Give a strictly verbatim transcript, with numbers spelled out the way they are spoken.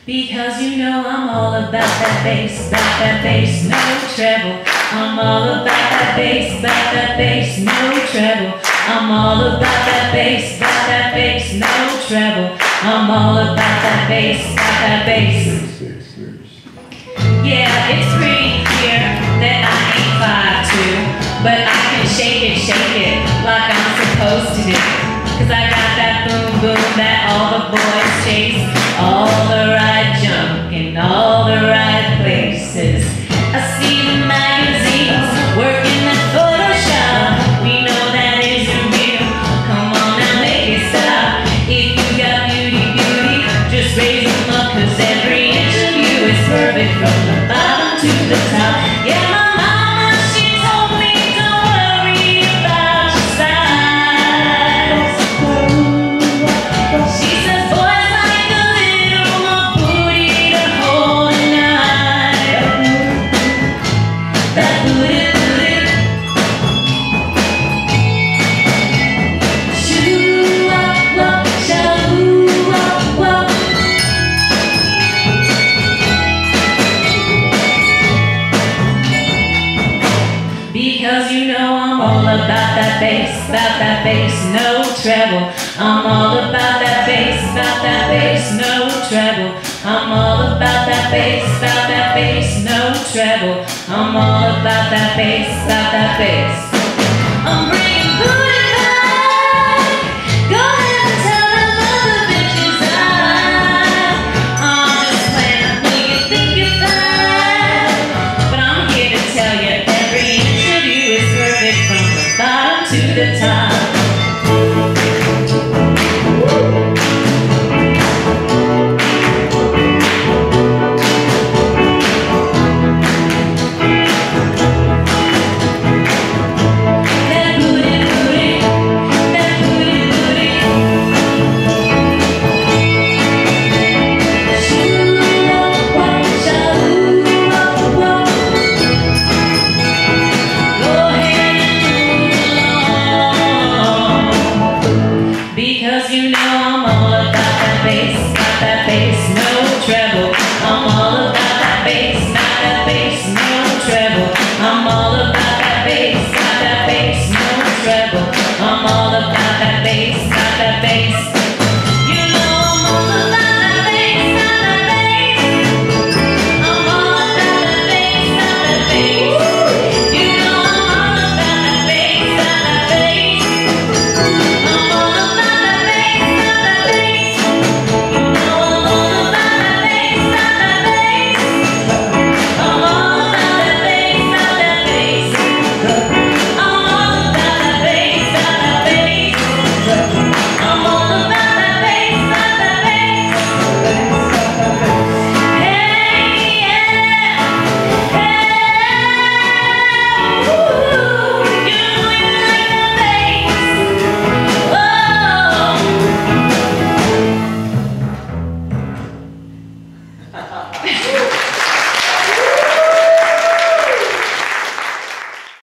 Because you know I'm all about that bass, about that bass, no treble. I'm all about that bass, about that bass, no treble. I'm all about that bass, about that bass, no treble. I'm all about that bass, about that bass. Yeah, it's pretty clear that I ain't five two, but I can shake it, shake it like I'm supposed to do. Cause I got that boom boom that all the boys chase, all the right junk in all the right places. I see the magazines working at Photoshop. We know that isn't real. Come on now, make it stop. If you got beauty, beauty, just raise them up, cause every inch of you is perfect from the bottom to the top. Yeah, my mama, she told me don't worry about your size. She says boys like a little more booty to hold a knife. That booty, booty. Shoo wop wop, shoo wop wop. Because you know I'm all about that bass, about that bass, no treble. I'm all about that bass, about that bass, no treble. I'm all about that bass, about that bass, no treble. I'm all about that bass, about that bass. I'm